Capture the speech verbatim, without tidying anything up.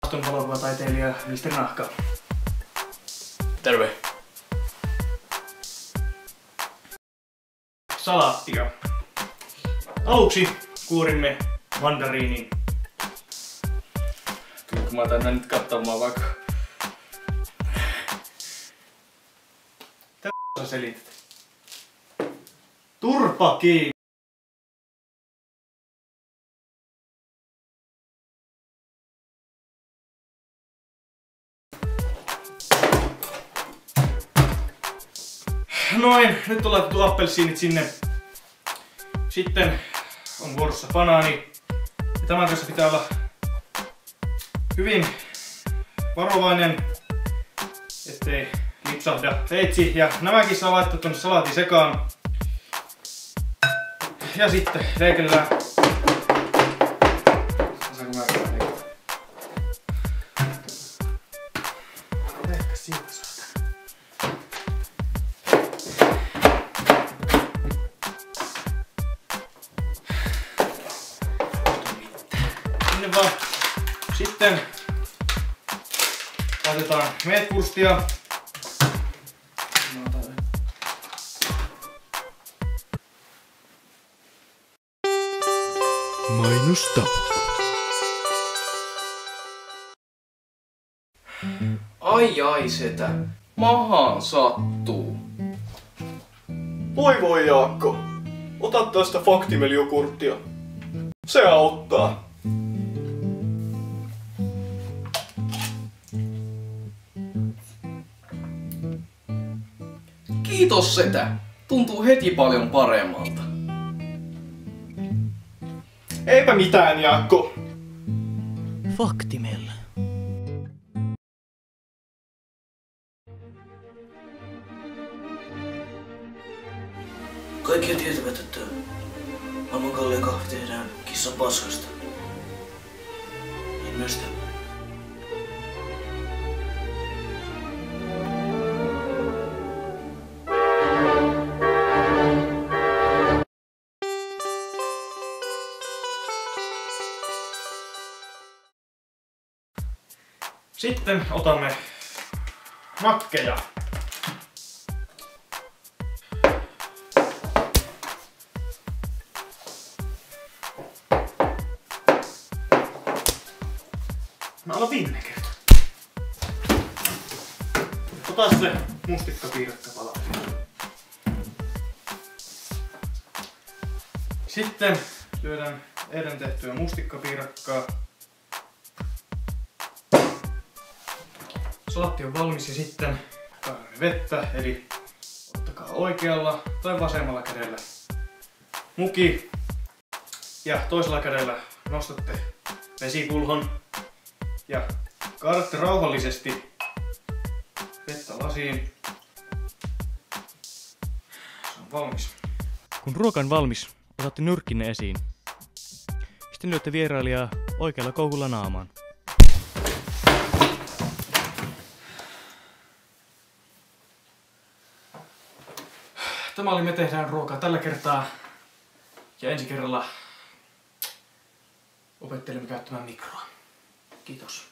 valokuvataiteilija Mister Nahka. Terve. Salaattia. Aluksi kuorimme mandariinin. Kyllä kun mä tänne nyt katsomaan vaikka. Mitä sä selität? Turpa kiinni. Noin, nyt on laitettu appelsiinit sinne. Sitten on vuorossa banaani. Ja tämän kanssa pitää olla hyvin varovainen, ettei lipsahda veitsi. Ja nämäkin saa laittaa tuonne salaatin sekaan. Ja sitten leikellään. Saanko mä leikellä? Ehkä siitä saadaan. Sinne vaan. Sitten laitetaan meetwurstia. Mainostauko. Ai ai setä. Mahaan sattuu. Voi voi Jaakko, ota tästä faktimeliukurttia. Se auttaa. Kiitos setä. Tuntuu heti paljon paremmalta. Eipä mitään Jaakko. Faktimel. Kaikki tietävät, että maailmankallion kahvi tehdään kissan paskasta. Niin myös tämä. Sitten otamme makkeja. Mä aloin viimeinen kerta. Ota se mustikkapiirakka palaa. Sitten lyödään eilen tehtyä mustikkapiirakkaa. Salaatti on valmis ja sitten kaadamme vettä, eli ottakaa oikealla tai vasemmalla kädellä muki ja toisella kädellä nostatte vesikulhon ja kaadatte rauhallisesti vettä lasiin. Se on valmis. Kun ruoka on valmis, otatte nyrkkinne esiin. Sitten lyötte vierailijaa oikealla koukulla naamaan. Tämä oli Me tehdään ruokaa tällä kertaa ja ensi kerralla opettelemme käyttämään mikroa. Kiitos.